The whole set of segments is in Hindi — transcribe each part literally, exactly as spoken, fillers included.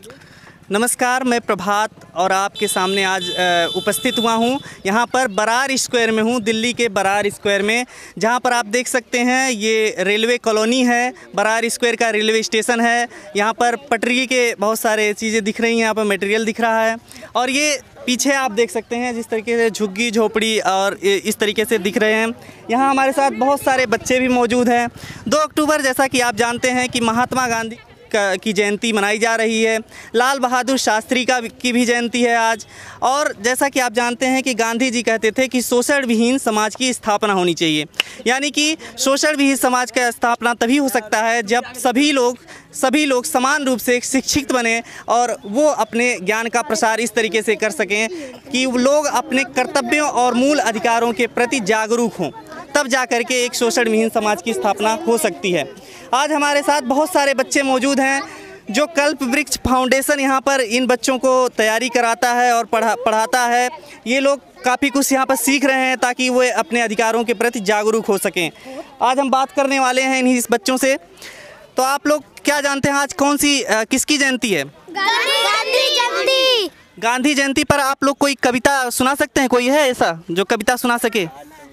नमस्कार, मैं प्रभात और आपके सामने आज उपस्थित हुआ हूँ। यहाँ पर बरार स्क्वायर में हूँ, दिल्ली के बरार स्क्वायर में, जहाँ पर आप देख सकते हैं ये रेलवे कॉलोनी है। बरार स्क्वायर का रेलवे स्टेशन है। यहाँ पर पटरी के बहुत सारे चीज़ें दिख रही हैं, यहाँ पर मटेरियल दिख रहा है। और ये पीछे आप देख सकते हैं जिस तरीके से झुग्गी झोपड़ी और इस तरीके से दिख रहे हैं। यहाँ हमारे साथ बहुत सारे बच्चे भी मौजूद हैं। दो अक्टूबर जैसा कि आप जानते हैं कि महात्मा गांधी की जयंती मनाई जा रही है। लाल बहादुर शास्त्री का की भी जयंती है आज। और जैसा कि आप जानते हैं कि गांधी जी कहते थे कि शोषण विहीन समाज की स्थापना होनी चाहिए, यानी कि शोषण विहीन समाज का स्थापना तभी हो सकता है जब सभी लोग सभी लोग समान रूप से शिक्षित बने और वो अपने ज्ञान का प्रसार इस तरीके से कर सकें कि लोग अपने कर्तव्यों और मूल अधिकारों के प्रति जागरूक हों, तब जा कर के एक शोषण विहीन समाज की स्थापना हो सकती है। आज हमारे साथ बहुत सारे बच्चे मौजूद हैं जो कल्प वृक्ष फाउंडेशन यहाँ पर इन बच्चों को तैयारी कराता है और पढ़ा पढ़ाता है। ये लोग काफ़ी कुछ यहाँ पर सीख रहे हैं ताकि वो अपने अधिकारों के प्रति जागरूक हो सकें। आज हम बात करने वाले हैं इन्हीं बच्चों से। तो आप लोग क्या जानते हैं आज कौन सी आ, किसकी जयंती है? गांधी जयंती। गांधी जयंती पर आप लोग कोई कविता सुना सकते हैं? कोई है ऐसा जो कविता सुना सके?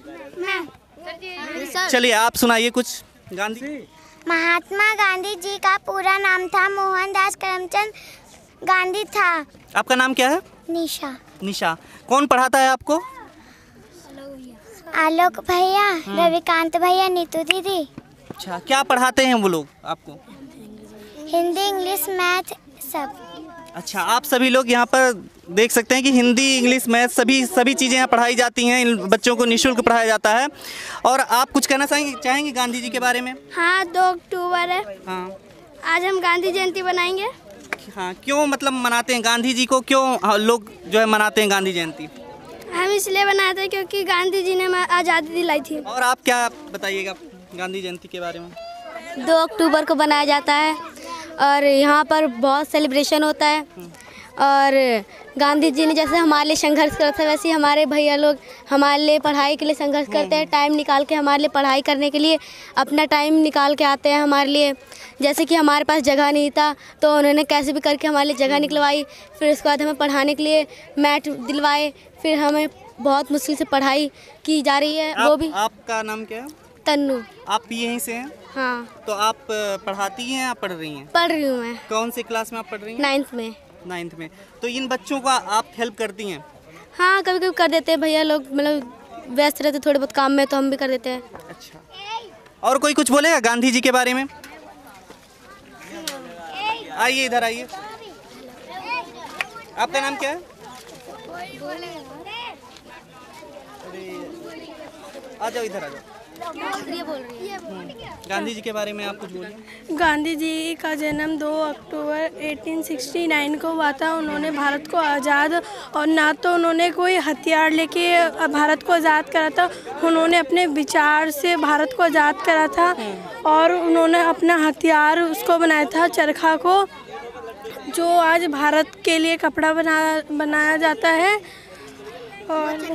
चलिए आप सुनाइए कुछ। गांधी महात्मा गांधी जी का पूरा नाम था मोहनदास करमचंद गांधी था। आपका नाम क्या है? निशा। निशा। कौन पढ़ाता है आपको? आलोक भैया, रविकांत भैया, नीतू दीदी। अच्छा, क्या पढ़ाते हैं वो लोग आपको? हिंदी, इंग्लिश, मैथ सब। अच्छा, आप सभी लोग यहाँ पर देख सकते हैं कि हिंदी, इंग्लिश, मैथ सभी सभी चीज़ें यहाँ पढ़ाई जाती हैं। इन बच्चों को निःशुल्क पढ़ाया जाता है। और आप कुछ कहना चाहेंगे चाहेंगे गांधी जी के बारे में? हाँ, दो अक्टूबर है। हाँ, आज हम गांधी जयंती बनाएंगे। हाँ, क्यों मतलब मनाते हैं गांधी जी को? क्यों लोग जो है मनाते हैं गांधी जयंती? हम इसलिए बनाते हैं क्योंकि गांधी जी ने हमें आज़ादी दिलाई थी। और आप क्या बताइएगा गांधी जयंती के बारे में? दो अक्टूबर को बनाया जाता है और यहाँ पर बहुत सेलिब्रेशन होता है। और गांधी जी ने जैसे हमारे लिए संघर्ष करा था, वैसे ही हमारे भैया लोग हमारे लिए पढ़ाई के लिए संघर्ष करते हैं। टाइम निकाल के हमारे लिए पढ़ाई करने के लिए अपना टाइम निकाल के आते हैं हमारे लिए। जैसे कि हमारे पास जगह नहीं था तो उन्होंने कैसे भी करके हमारे लिए जगह निकलवाई। फिर उसके बाद हमें पढ़ाने के लिए मैट दिलवाए। फिर हमें बहुत मुश्किल से पढ़ाई की जा रही है। आप, वो भी। आपका नाम क्या है? तन्नू। आप भी यहीं से हैं? हाँ। तो आप पढ़ाती हैं या पढ़ रही हैं? पढ़ रही हूँ मैं। कौन सी क्लास में आप पढ़ रही हैं? नाइन्थ में। नाइन्थ में। तो इन बच्चों का आप हेल्प करती हैं? हाँ, कभी कभी कर देते हैं भैया लोग, मतलब व्यस्त रहते थोड़े बहुत काम में तो हम भी कर देते हैं। अच्छा, और कोई कुछ बोलेगा गांधी जी के बारे में? आइए इधर आइए। आपका नाम क्या है? आ जाओ इधर आ जाओ। ये बोल रही है। गांधी जी के बारे में आप कुछ बोलिए। गांधी जी का जन्म दो अक्टूबर अठारह सौ उनहत्तर को हुआ था। उन्होंने भारत को आज़ाद, और ना तो उन्होंने कोई हथियार लेके भारत को आज़ाद करा था, उन्होंने अपने विचार से भारत को आज़ाद करा था। और उन्होंने अपना हथियार उसको बनाया था, चरखा को, जो आज भारत के लिए कपड़ा बना बनाया जाता है। और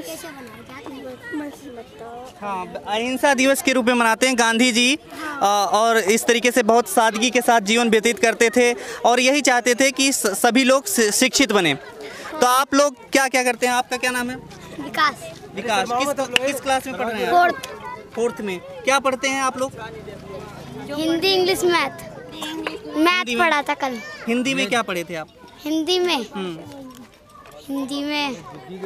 हाँ, अहिंसा दिवस के रूप में मनाते हैं गांधी जी। आ, और इस तरीके से बहुत सादगी के साथ जीवन व्यतीत करते थे और यही चाहते थे कि सभी लोग शिक्षित बने। तो आप लोग क्या क्या करते हैं? आपका क्या नाम है? विकास। विकास। किस किस क्लास में पढ़ रहे हैं? फोर्थ। फोर्थ में। क्या पढ़ते हैं आप लोग? Hindi, English, math. मैथ पढ़ा था कल। हिंदी में क्या पढ़े थे आप? हिंदी में हिंदी में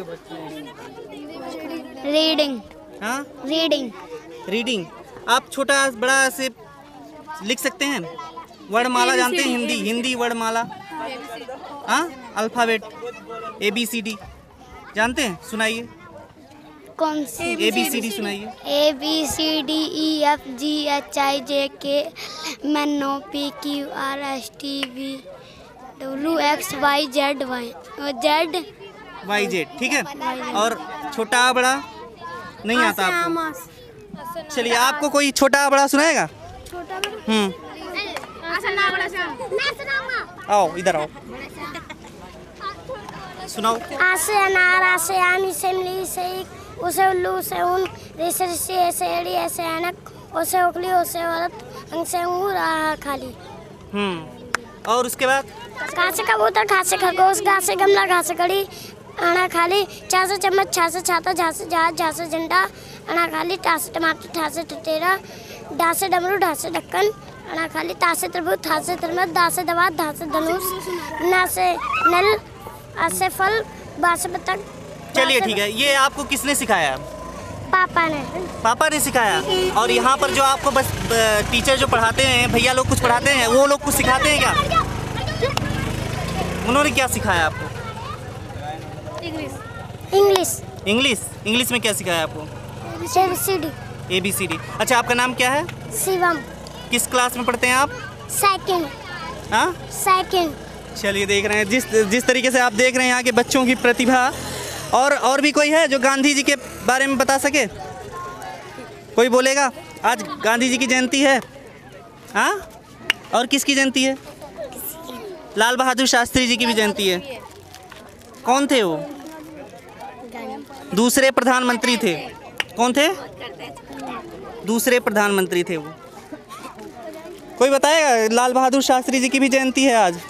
रीडिंग। हाँ, रीडिंग। रीडिंग। आप छोटा बड़ा से लिख सकते हैं? वर्णमाला जानते हैं? हिंदी हिंदी वर्णमाला। हाँ, alphabet A B C D जानते हैं? सुनाइए। कौन सी? ए बी सी डी सुनाइए। A B C D E F G H I J K N O P Q R S T V W X Y Z Y Z Y Z. ठीक है। और छोटा बड़ा नहीं आता आपको? चलिए, आपको कोई छोटा बड़ा सुनाएगा? हम्म, आओ इधर आओ, सुनाओ। आसे अनार, आसे आम, इसे इमली, इसे ईख, उसे उल्लू, उसे ऊन, रिसे रिसे, ऐसे एड़ी, ऐसे ऐनक, उसे उखली, उसे औरत, अंग से अंगूर, आहा खाली। हम्म और उसके बाद घा से कबूतर, घा से खरगोश, घा से गमला, घा से कड़ी, अना खाली, चा से चम्मच, छा से छाता, झा से जहाज, झा से झंडा, अना खाली, टा से टमाटर, ठा से टटेरा, डा से डमरू, ढा से ढक्कन, अना खाली, ता से तरबूज, था से तरमत, दा से दवा, धा से धनुष, ना से नल, आ से फल, बा से बतख। चलिए ठीक है, ये आपको किसने सिखाया? पापा ने। पापा ने सिखाया। और यहाँ पर जो आपको बस टीचर जो पढ़ाते हैं, भैया लोग कुछ पढ़ाते हैं, वो लोग कुछ सिखाते हैं क्या? उन्होंने क्या सिखाया आपको? इंग्लिश। इंग्लिश इंग्लिश में क्या सिखाया आपको? A B C D. A B C D. अच्छा, आपका नाम क्या है? शिवम। किस क्लास में पढ़ते हैं आप? सेकंड। हाँ, सेकंड। चलिए, देख रहे हैं जिस जिस तरीके से आप देख रहे हैं यहाँ के बच्चों की प्रतिभा। और और भी कोई है जो गांधी जी के बारे में बता सके? कोई बोलेगा? आज गांधी जी की जयंती है। हाँ, और किसकी जयंती है? लाल बहादुर शास्त्री जी की भी जयंती है। कौन थे वो? दूसरे प्रधानमंत्री थे। कौन थे? दूसरे प्रधानमंत्री थे वो। कोई बताएगा? लाल बहादुर शास्त्री जी की भी जयंती है आज।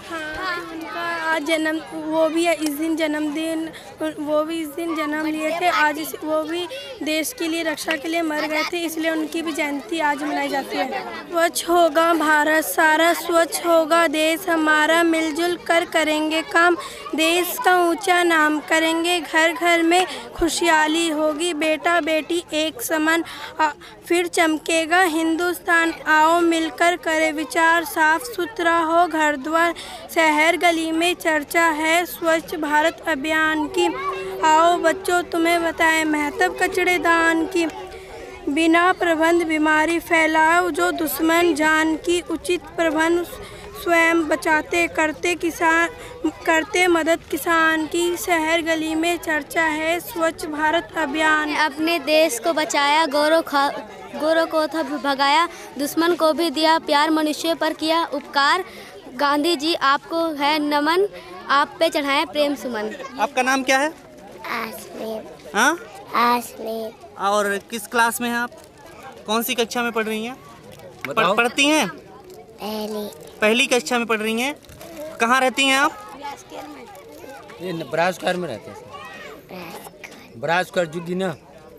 आज जन्म वो भी है इस दिन जन्मदिन, वो भी इस दिन जन्म लिए थे। आज इस, वो भी देश के लिए, रक्षा के लिए मर गए थे, इसलिए उनकी भी जयंती आज मनाई जाती है। स्वच्छ होगा भारत सारा, स्वच्छ होगा देश हमारा, मिलजुल कर करेंगे काम, देश का ऊंचा नाम करेंगे, घर घर में खुशहाली होगी, बेटा बेटी एक समान, आ, फिर चमकेगा हिंदुस्तान, आओ मिलकर करे विचार, साफ सुथरा हो घर द्वार, शहर गली में चर्चा है स्वच्छ भारत अभियान की, आओ बच्चों तुम्हें बताएं महत्व कचड़ेदान की, बिना प्रबंध बीमारी फैलाओ जो दुश्मन जान की, उचित प्रबंध स्वयं बचाते करते किसान करते मदद किसान की, शहर गली में चर्चा है स्वच्छ भारत अभियान। अपने देश को बचाया, गौरव खा गौरव को था भगाया, दुश्मन को भी दिया प्यार, मनुष्य पर किया उपकार, गांधी जी आपको है नमन, आप पे चढ़ाएं प्रेम सुमन। आपका नाम क्या है? आसमीत। हाँ, आसमीत। और किस क्लास में हैं आप? कौन सी कक्षा में पढ़ रही हैं? पढ़, पढ़ती हैं? पहली। पहली कक्षा में पढ़ रही हैं। कहाँ रहती हैं आप? ये ब्राजकर में रहते हैं। ब्राजकर जुगी ना।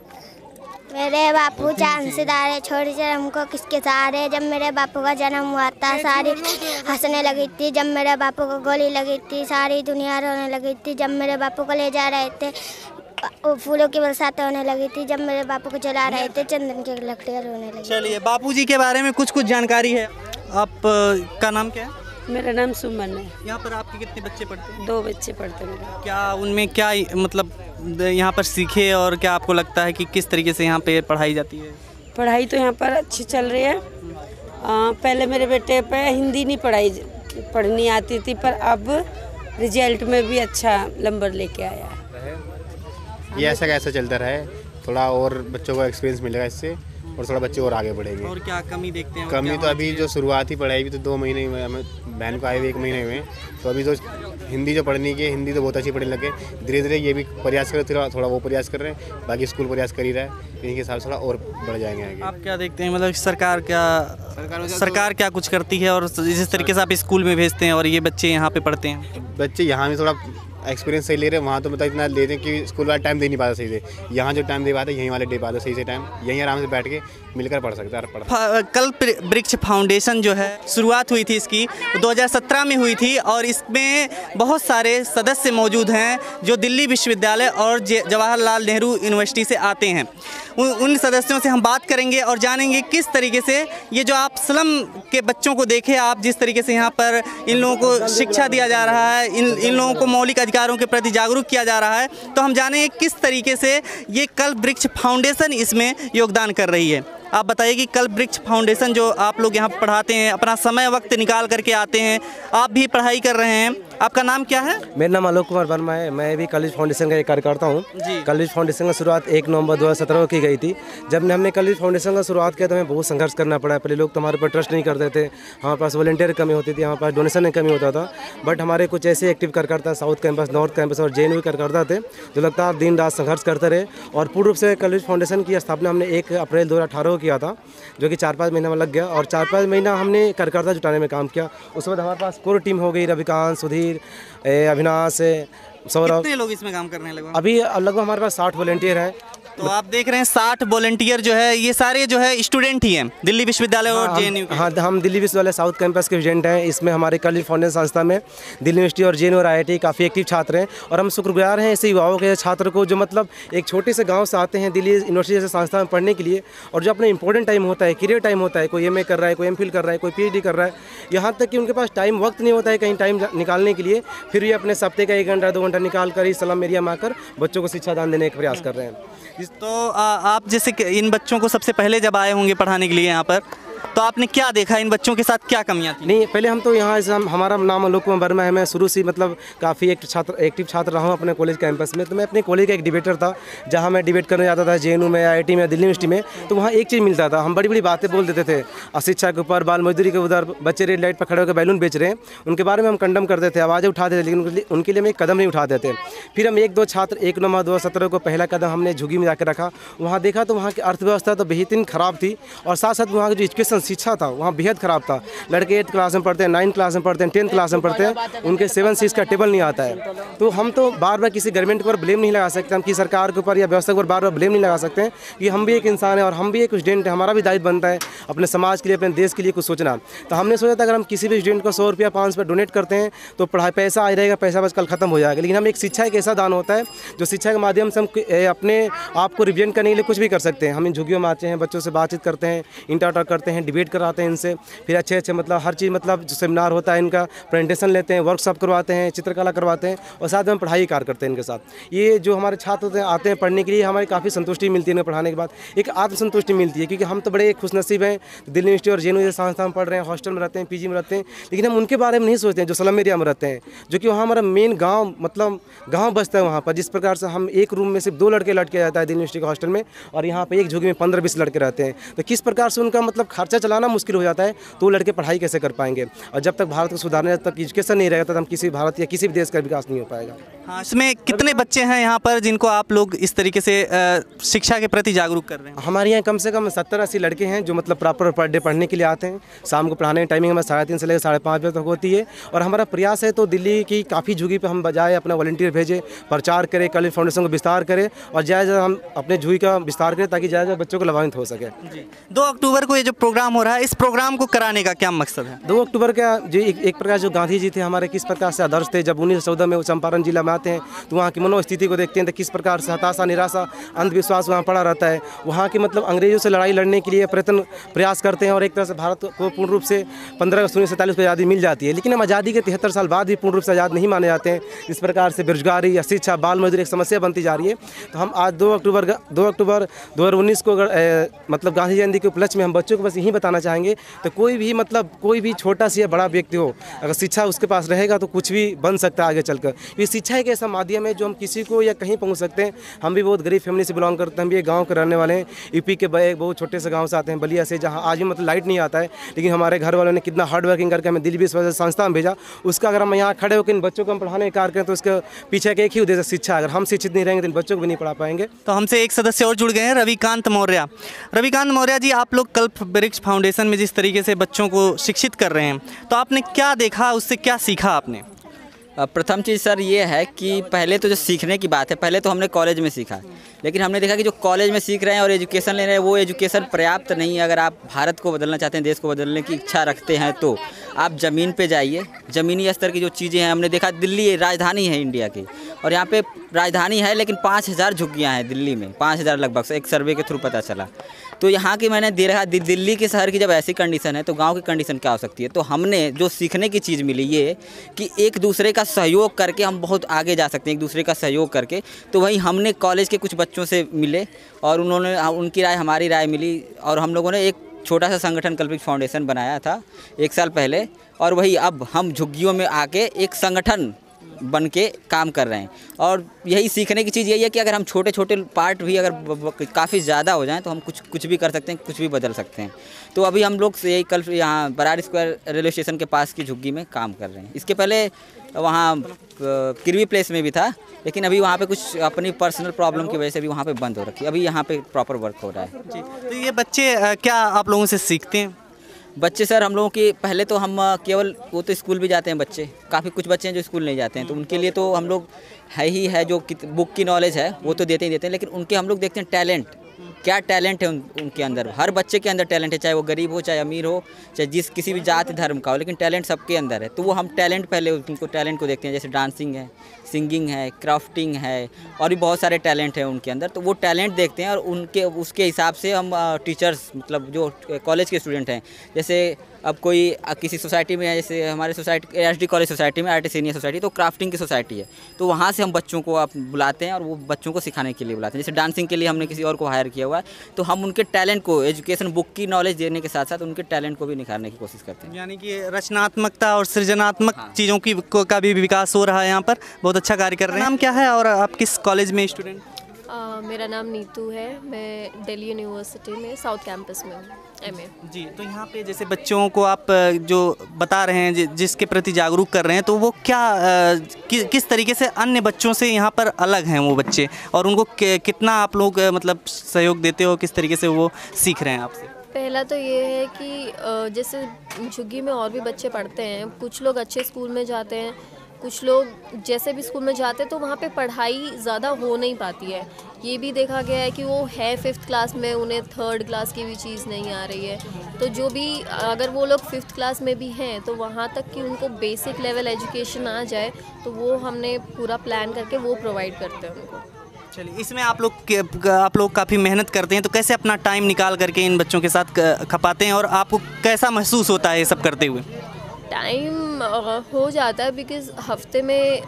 मेरे बापू चांद सितारे छोड़ कर हमको किसके सहारे, जब मेरे बापू का जन्म हुआ था सारी हंसने लगी थी, जब मेरे बापू को गोली लगी थी सारी दुनिया रोने लगी थी, जब मेरे बापू को ले जा रहे थे फूलों की बरसात होने लगी थी, जब मेरे बापू को जला रहे थे चंदन की लकड़ियाँ रोने लगी। चलिए, बापूजी के बारे में कुछ कुछ जानकारी है। आप का नाम क्या है? मेरा नाम सुमन है। यहाँ पर आपके कितने बच्चे पढ़ते हैं? दो बच्चे पढ़ते हैं मेरे। क्या उनमें क्या मतलब यहाँ पर सीखे, और क्या आपको लगता है कि किस तरीके से यहाँ पे पढ़ाई जाती है? पढ़ाई तो यहाँ पर अच्छी चल रही है। आ, पहले मेरे बेटे पे हिंदी नहीं पढ़ाई पढ़नी आती थी, पर अब रिजल्ट में भी अच्छा नंबर लेके आया है। ये ऐसा कैसा चलता रहे, थोड़ा और बच्चों को एक्सपीरियंस मिलेगा इससे, और थोड़ा बच्चे और आगे बढ़ेंगे। और क्या कमी देखते हैं? कमी तो अभी जो शुरुआती पढ़ाई भी तो दो महीने हुए, हमें बहन को आए हुए एक महीने हुए, तो अभी तो हिंदी जो पढ़नी की हिंदी तो बहुत अच्छी पढ़ने लगे। धीरे धीरे ये भी प्रयास कर थोड़ा थोड़ा वो प्रयास कर रहे हैं, बाकी स्कूल प्रयास कर ही रहा है, इन्हीं के साथ थोड़ा और बढ़ जाएंगे आगे। आप क्या देखते हैं, मतलब सरकार क्या सरकार, सरकार क्या कुछ करती है, और जिस तरीके से आप स्कूल में भेजते हैं और ये बच्चे यहाँ पे पढ़ते हैं? बच्चे यहाँ भी थोड़ा एक्सपीरियंस सही ले रहे हैं, वहाँ तो मतलब इतना ले रहे हैं कि स्कूल वाला टाइम दे नहीं पाता सही से, यहाँ जो टाइम दे पाते यहीं वाले दे पाते सही से टाइम, यहीं आराम से बैठ के मिलकर पढ़ सकता है। पढ़ कल्प वृक्ष फाउंडेशन जो है शुरुआत हुई थी इसकी दो हज़ार सत्रह में हुई थी, और इसमें बहुत सारे सदस्य मौजूद हैं जो दिल्ली विश्वविद्यालय और जवाहरलाल नेहरू यूनिवर्सिटी से आते हैं। उन उन सदस्यों से हम बात करेंगे और जानेंगे किस तरीके से ये जो आप स्लम के बच्चों को देखे आप, जिस तरीके से यहाँ पर इन लोगों को शिक्षा दिया जा रहा है, इन इन लोगों को मौलिक अधिकारों के प्रति जागरूक किया जा रहा है, तो हम जानेंगे किस तरीके से ये कल्प वृक्ष फाउंडेशन इसमें योगदान कर रही है। आप बताइए कि कल्प वृक्ष फाउंडेशन जो आप लोग यहाँ पढ़ाते हैं, अपना समय वक्त निकाल करके आते हैं, आप भी पढ़ाई कर रहे हैं, आपका नाम क्या है? मेरा नाम आलोक कुमार वर्मा है, मैं भी कॉलेज फाउंडेशन का एक कार्यकर्ता हूँ। कॉलेज फाउंडेशन की शुरुआत एक नवंबर दो हज़ार सत्रह को की गई थी। जब हमने कॉलेज फाउंडेशन का शुरुआत किया तो हमें बहुत संघर्ष करना पड़ा। पहले लोग तो हमारे पर ट्रस्ट नहीं करते थे, हमारे पास वॉलंटियर कमी होती थी, हमारे पास डोनेशन में कमी होता था, बट हमारे कुछ ऐसे एक्टिव कार्यकर्ता साउथ कैंपस, नॉर्थ कैंपस और जे एन यू कार्यकर्ता थे जो लगातार दिन रात संघर्ष करते रहे, और पूर्ण रूप से कॉलेज फाउंडेशन की स्थापना हमने एक अप्रैल दो हज़ार अठारह को किया था, जो कि चार पाँच महीना में लग गया। और चार पाँच महीना हमने कार्यकर्ता जुटाने में काम किया। उसके बाद हमारे पास कोर टीम हो गई, रविकांत, सुधीर, अविनाश, सौरभ। कितने लोग इसमें काम करने लगे? अभी लगभग हमारे पास साठ वॉलंटियर हैं। तो आप देख रहे हैं साठ वॉलंटियर जो है, ये सारे जो है स्टूडेंट ही हैं दिल्ली विश्वविद्यालय और जेएनयू के। हाँ, हम दिल्ली विश्वविद्यालय साउथ कैंपस के स्टूडेंट हैं। इसमें हमारे कॉलेज फाउंडेशन संस्था में दिल्ली यूनिवर्सिटी और जेएनयू और आईआईटी काफ़ी एक्टिव छात्र हैं। और हम शुक्रगुजार हैं ऐसे युवाओं के, छात्र को, जो मतलब एक छोटे से गाँव से आते हैं दिल्ली यूनिवर्सिटी जैसे संस्था में पढ़ने के लिए, और जो अपना इंपॉर्टेंट टाइम होता है, करियर टाइम होता है, कोई एम ए कर रहा है, कोई एम फिल कर रहा है, कोई पीएचडी कर रहा है, यहाँ तक कि उनके पास टाइम वक्त नहीं होता है कहीं टाइम निकालने के लिए, फिर भी अपने सप्ताह का एक घंटा दो घंटा निकाल कर इस स्लम एरिया में आकर बच्चों को शिक्षा दान देने का प्रयास कर रहे हैं। तो आ, आप जैसे कि इन बच्चों को सबसे पहले जब आए होंगे पढ़ाने के लिए यहाँ पर, तो आपने क्या देखा, इन बच्चों के साथ क्या कमियां थी? नहीं, पहले हम तो यहाँ हम, हमारा नाम आलोक कुमार वर्मा है। मैं शुरू से मतलब काफ़ी एक छात्र एक्टिव छात्र रहा हूँ अपने कॉलेज कैंपस में। तो मैं अपने कॉलेज का एक डिबेटर था, जहाँ मैं डिबेट करने जाता था जेएनयू में, आईआईटी में, दिल्ली यूनिवर्सिटी में। तो वहाँ एक चीज़ मिलता था, हम बड़ी बड़ी बातें बोल देते थे शिक्षा के ऊपर, बाल मजदूरी के उधर, बच्चे रेड लाइट पर खड़े होकर बैलून बेच रहे हैं, उनके बारे में हम कंडम करते थे, आवाज़ें उठाते थे, लेकिन उनके लिए हम एक कदम नहीं उठाते थे। फिर हम एक दो छात्र एक नवंबर दो हज़ार सत्रह को पहला कदम हमने झुग्गी में जाकर रखा। वहाँ देखा तो वहाँ की अर्थव्यवस्था तो बेहतरीन खराब थी, और साथ साथ वहाँ की जो एजुकेशन शिक्षा था वहाँ बेहद ख़राब था। लड़के एट्थ क्लास में पढ़ते हैं, नाइन्थ क्लास में पढ़ते हैं, टेंथ क्लास में पढ़ते हैं, उनके सेवन सीट्स का टेबल नहीं आता है। तो हम तो बार बार किसी गवर्नमेंट पर ब्लेम नहीं लगा सकते, हम किसी सरकार के ऊपर या व्यवस्था के ऊपर बार बार ब्लेम नहीं लगा सकते हैं कि हम भी एक इंसान है और हम भी एक स्टूडेंट है, हमारा भी दायित्व बनता है अपने समाज के लिए, अपने देश के लिए कुछ सोचना। तो हमने सोचा था अगर हम किसी भी स्टूडेंट को सौ रुपया पाँच रुपया डोनेट करते हैं तो पढ़ाई पैसा आ रहेगा, पैसा बस कल खत्म हो जाएगा। लेकिन हम एक शिक्षा एक ऐसा दान होता है जो शिक्षा के माध्यम से हम अपने आप को रिप्रेजेंट करने के लिए कुछ भी कर सकते हैं। हम इन झुग्गियों में आते हैं, बच्चों से बातचीत करते हैं, इंटरटॉक करते हैं, डिबेट कराते हैं इनसे, फिर अच्छे अच्छे मतलब हर चीज़ मतलब जो सेमिनार होता है इनका प्रेजेंटेशन लेते हैं, वर्कशॉप करवाते हैं, चित्रकला करवाते हैं, और साथ में हम पढ़ाई कार्य करते हैं इनके साथ। ये जो हमारे छात्र होते हैं आते हैं पढ़ने के लिए, हमारी काफ़ी संतुष्टि मिलती है इन्हें पढ़ाने के बाद, एक आत्मसंतुष्टि मिलती है, क्योंकि हम तो बड़े खुशनसीब हैं, दिल्ली यूनिवर्सिटी और जेएनयू जैसे संस्था में पढ़ रहे हैं, हॉस्टल में रहते हैं, पीजी में रहते हैं, लेकिन हम उनके बारे में नहीं सोचते हैं जो स्लम एरिया में रहते हैं, जो कि वहाँ हमारा मेन गाँव मतलब गाँव बसता है वहाँ पर। जिस प्रकार से हम एक रूम में सिर्फ दो लड़के लटके जाता है दिल्ली यूनिवर्सिटी के हॉस्टल में, और यहाँ पर एक झुग्गी में पंद्रह बीस लड़के रहते हैं, तो किस प्रकार से उनका मतलब खर्चा चलाना मुश्किल हो जाता है, तो वो लड़के पढ़ाई कैसे कर पाएंगे। और जब तक भारत को सुधारने, जब तक एजुकेशन नहीं रहेगा, तब हम किसी भारत या किसी भी देश का विकास नहीं हो पाएगा। हाँ, इसमें कितने बच्चे हैं यहाँ पर जिनको आप लोग इस तरीके से शिक्षा के प्रति जागरूक कर रहे हैं? हमारे यहाँ कम से कम सत्तर अस्सी लड़के हैं जो मतलब प्रॉपर पर डे पढ़ने के लिए आते हैं। शाम को पढ़ाने की टाइमिंग हमें साढ़े तीन से लेकर साढ़े पाँच बजे तक होती है, और हमारा प्रयास है तो दिल्ली की काफ़ी झुग्गी पर हम बजाय अपना वॉलंटियर भेजें, प्रचार करें, कॉलेज फाउंडेशन को विस्तार करें, और ज़्यादा ज़्यादा हम अपने झुग्गी का विस्तार करें ताकि ज़्यादा ज़्यादा बच्चों को लाभान्वित हो सके। दो अक्टूबर को ये जो प्रोग्राम हो रहा है, इस प्रोग्राम को कराने का क्या मकसद है? दो अक्टूबर का जो एक, एक प्रकार जो गांधी जी थे हमारे, किस प्रकार से आदर्श थे, जब उन्नीस सौ चौदह में वो चंपारण जिला में आते हैं तो वहाँ की मनोस्थिति को देखते हैं तो किस प्रकार से हताशा, निराशा, अंधविश्वास वहाँ पड़ा रहता है। वहाँ की मतलब अंग्रेजों से लड़ाई लड़ने के लिए प्रयत्न प्रयास करते हैं, और एक तरह से भारत को पूर्ण रूप से पंद्रह अगस्त उन्नीस सौ सैंतालीस को आज़ादी मिल जाती है, लेकिन हम आज़ादी के तिहत्तर साल बाद भी पूर्ण रूप से आज़ाद नहीं माने जाते हैं। इस प्रकार से बेरोजगारी या शिक्षा, बाल मजदूरी एक समस्या बनती जा रही है। तो हम आज दो अक्टूबर दो अक्टूबर दो हज़ार उन्नीस को अगर मतलब गांधी जयंती के उपलक्ष्य में हम बच्चों को बस यही बताना चाहेंगे, तो कोई भी मतलब कोई भी छोटा सा या बड़ा व्यक्ति हो, अगर शिक्षा उसके पास रहेगा तो कुछ भी बन सकता है आगे चलकर। ये शिक्षा एक ऐसा माध्यम है जो हम किसी को या कहीं पहुंच सकते हैं। हम भी बहुत गरीब फैमिली से बिलोंग करते हैं, हम भी एक गांव के रहने वाले हैं, यूपी के एक बहुत छोटे से गांव से आते हैं, बलिया से, जहां आज भी मतलब लाइट नहीं आता है, लेकिन हमारे घर वालों ने कितना हार्ड वर्किंग करके हमें दिल्ली विश्वविद्यालय संस्था में भेजा। उसका अगर हम यहाँ खड़े होकर इन बच्चों को हम पढ़ाने का कार्य करें तो उसके पीछे एक ही उद्देश्य शिक्षा। अगर हम शिक्षित नहीं रहेंगे तो इन बच्चों को भी नहीं पढ़ा पाएंगे। तो हमसे एक सदस्य और जुड़ गए हैं, रविकांत मौर्य। रविकांत मौर्य जी, आप लोग कल्प वृक्ष फाउंडेशन में जिस तरीके से बच्चों को शिक्षित कर रहे हैं, तो आपने क्या देखा, उससे क्या सीखा आपने? प्रथम चीज़ सर ये है कि पहले तो जो सीखने की बात है, पहले तो हमने कॉलेज में सीखा, लेकिन हमने देखा कि जो कॉलेज में सीख रहे हैं और एजुकेशन ले रहे हैं वो एजुकेशन पर्याप्त नहीं है। अगर आप भारत को बदलना चाहते हैं, देश को बदलने की इच्छा रखते हैं, तो आप ज़मीन पे जाइए। ज़मीनी स्तर की जो चीज़ें हैं, हमने देखा दिल्ली राजधानी है इंडिया की, और यहाँ पे राजधानी है लेकिन पाँच हज़ार झुग्गियाँ हैं दिल्ली में, पाँच हज़ार लगभग से एक सर्वे के थ्रू पता चला। तो यहाँ की मैंने दे रहा दिल्ली के शहर की जब ऐसी कंडीशन है तो गांव की कंडीशन क्या हो सकती है। तो हमने जो सीखने की चीज़ मिली ये कि एक दूसरे का सहयोग करके हम बहुत आगे जा सकते हैं, एक दूसरे का सहयोग करके। तो वहीं हमने कॉलेज के कुछ बच्चों से मिले और उन्होंने उनकी राय हमारी राय मिली, और हम लोगों ने एक छोटा सा संगठन कल्प वृक्ष फाउंडेशन बनाया था एक साल पहले, और वही अब हम झुग्गियों में आके एक संगठन बन के काम कर रहे हैं। और यही सीखने की चीज़ यही है कि अगर हम छोटे छोटे पार्ट भी अगर काफ़ी ज़्यादा हो जाएं तो हम कुछ कुछ भी कर सकते हैं, कुछ भी बदल सकते हैं। तो अभी हम लोग यही कल यहाँ बरार स्क्वायर रेलवे स्टेशन के पास की झुग्गी में काम कर रहे हैं। इसके पहले वहाँ किरवी प्लेस में भी था, लेकिन अभी वहाँ पे कुछ अपनी पर्सनल प्रॉब्लम की वजह से भी वहाँ पे बंद हो रखी है। अभी यहाँ पे प्रॉपर वर्क हो रहा है। जी, तो ये बच्चे अ, क्या आप लोगों से सीखते हैं? बच्चे सर हम लोगों की पहले तो हम केवल वो तो स्कूल भी जाते हैं बच्चे, काफ़ी कुछ बच्चे हैं जो स्कूल नहीं जाते हैं, तो उनके लिए तो हम लोग है ही है जो बुक की नॉलेज है वो तो देते ही देते हैं, लेकिन उनके हम लोग देखते हैं टैलेंट, क्या टैलेंट है उन, उनके अंदर। हर बच्चे के अंदर टैलेंट है, चाहे वो गरीब हो, चाहे अमीर हो, चाहे जिस किसी भी जाति धर्म का हो, लेकिन टैलेंट सबके अंदर है। तो वो हम टैलेंट पहले उनको टैलेंट को देखते हैं, जैसे डांसिंग है, सिंगिंग है, क्राफ्टिंग है, और भी बहुत सारे टैलेंट हैं उनके अंदर। तो वो टैलेंट देखते हैं और उनके उसके हिसाब से हम टीचर्स मतलब जो कॉलेज के स्टूडेंट हैं, जैसे अब कोई किसी सोसाइटी में है, जैसे हमारे society H D college society में आर टी सीनियर सोसाइटी, तो क्राफ्टिंग की सोसाइटी है, तो वहाँ से हम बच्चों को आप बुलाते हैं और वो बच्चों को सिखाने के लिए बुलाते हैं। जैसे डांसिंग के लिए हमने किसी और को हायर किया हुआ है, तो हम उनके टैलेंट को एजुकेशन बुक की नॉलेज देने के साथ साथ उनके टैलेंट को भी निखारने की कोशिश करते हैं। यानी कि रचनात्मकता और सृजनात्मक हाँ। चीज़ों की को, का भी विकास हो रहा है यहाँ पर। बहुत अच्छा कार्य कर रहे हैं। नाम क्या है और आप किस कॉलेज में स्टूडेंट? Uh, मेरा नाम नीतू है, मैं दिल्ली यूनिवर्सिटी में साउथ कैंपस में हूँ, एमए। जी, तो यहाँ पे जैसे बच्चों को आप जो बता रहे हैं, जि, जिसके प्रति जागरूक कर रहे हैं, तो वो क्या कि, किस तरीके से अन्य बच्चों से यहाँ पर अलग हैं वो बच्चे, और उनको कितना आप लोग मतलब सहयोग देते हो, किस तरीके से वो सीख रहे हैं आपसे? पहला तो ये है कि जैसे झुग्गी में और भी बच्चे पढ़ते हैं, कुछ लोग अच्छे स्कूल में जाते हैं, कुछ लोग जैसे भी स्कूल में जाते हैं तो वहाँ पे पढ़ाई ज़्यादा हो नहीं पाती है। ये भी देखा गया है कि वो है फिफ्थ क्लास में, उन्हें थर्ड क्लास की भी चीज़ नहीं आ रही है। तो जो भी अगर वो लोग फिफ्थ क्लास में भी हैं तो वहाँ तक कि उनको बेसिक लेवल एजुकेशन आ जाए, तो वो हमने पूरा प्लान करके वो प्रोवाइड करते हैं उनको। चलिए, इसमें आप लोग आप लोग काफ़ी मेहनत करते हैं, तो कैसे अपना टाइम निकाल करके इन बच्चों के साथ खपाते हैं और आपको कैसा महसूस होता है ये सब करते हुए? टाइम हो जाता है बिकॉज़ हफ्ते में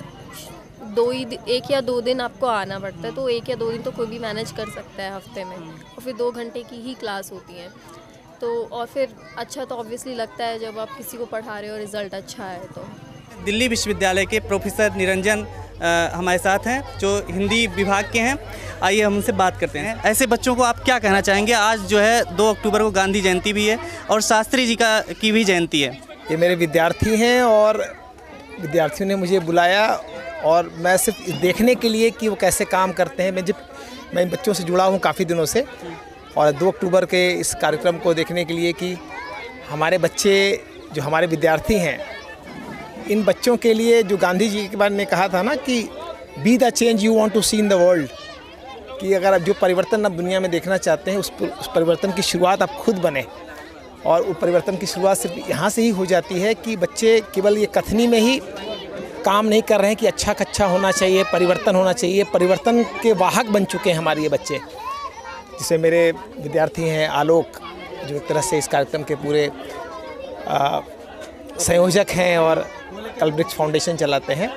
दो ही एक या दो दिन आपको आना पड़ता है, तो एक या दो दिन तो कोई भी मैनेज कर सकता है हफ्ते में, और फिर दो घंटे की ही क्लास होती है। तो और फिर अच्छा तो ऑब्वियसली लगता है जब आप किसी को पढ़ा रहे हो रिज़ल्ट अच्छा है। तो दिल्ली विश्वविद्यालय के प्रोफेसर निरंजन आ, हमारे साथ हैं जो हिंदी विभाग के हैं। आइए हम उनसे बात करते हैं। ऐसे बच्चों को आप क्या कहना चाहेंगे? आज जो है दो अक्टूबर को गांधी जयंती भी है और शास्त्री जी का की भी जयंती है। ये मेरे विद्यार्थी हैं और विद्यार्थियों ने मुझे बुलाया और मैं सिर्फ देखने के लिए कि वो कैसे काम करते हैं। मैं जब मैं इन बच्चों से जुड़ा हूँ काफ़ी दिनों से, और दो अक्टूबर के इस कार्यक्रम को देखने के लिए कि हमारे बच्चे जो हमारे विद्यार्थी हैं, इन बच्चों के लिए जो गांधी जी के बारे में कहा था ना कि be the change you want to see in the world, कि अगर आप जो परिवर्तन आप दुनिया में देखना चाहते हैं उस उस परिवर्तन की शुरुआत आप खुद बने। और वो परिवर्तन की शुरुआत सिर्फ यहाँ से ही हो जाती है कि बच्चे केवल ये कथनी में ही काम नहीं कर रहे हैं कि अच्छा कच्चा होना चाहिए, परिवर्तन होना चाहिए। परिवर्तन के वाहक बन चुके हैं हमारे ये बच्चे, जिसमें मेरे विद्यार्थी हैं आलोक, जो एक तरह से इस कार्यक्रम के पूरे आ, संयोजक हैं और कलवृक्ष फाउंडेशन चलाते हैं।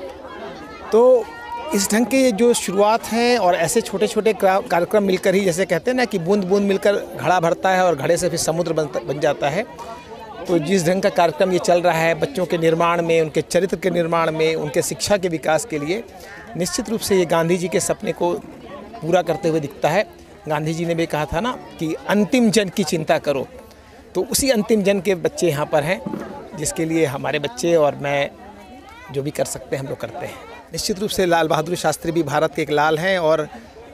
तो इस ढंग के जो शुरुआत है और ऐसे छोटे छोटे कार्यक्रम मिलकर ही, जैसे कहते हैं ना कि बूंद बूंद मिलकर घड़ा भरता है और घड़े से फिर समुद्र बन बन जाता है। तो जिस ढंग का कार्यक्रम ये चल रहा है बच्चों के निर्माण में, उनके चरित्र के निर्माण में, उनके शिक्षा के विकास के लिए, निश्चित रूप से ये गांधी जी के सपने को पूरा करते हुए दिखता है। गांधी जी ने भी कहा था ना कि अंतिम जन की चिंता करो, तो उसी अंतिम जन के बच्चे यहाँ पर हैं, जिसके लिए हमारे बच्चे और मैं जो भी कर सकते हैं हम लोग करते हैं। निश्चित रूप से लाल बहादुर शास्त्री भी भारत के एक लाल हैं, और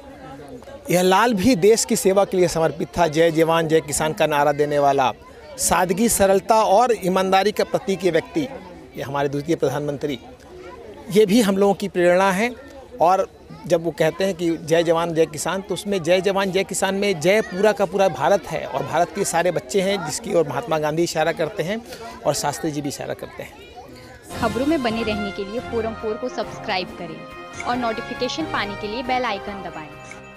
यह लाल भी देश की सेवा के लिए समर्पित था। जय जवान जय किसान का नारा देने वाला, सादगी, सरलता और ईमानदारी का प्रतीक ये व्यक्ति, ये हमारे द्वितीय प्रधानमंत्री, ये भी हम लोगों की प्रेरणा है। और जब वो कहते हैं कि जय जवान जय किसान, तो उसमें जय जवान जय किसान में जय पूरा का पूरा भारत है, और भारत के सारे बच्चे हैं जिसकी ओर महात्मा गांधी इशारा करते हैं और शास्त्री जी भी इशारा करते हैं। खबरों में बने रहने के लिए फोरम फोर को सब्सक्राइब करें और नोटिफिकेशन पाने के लिए बेल आइकन दबाएं।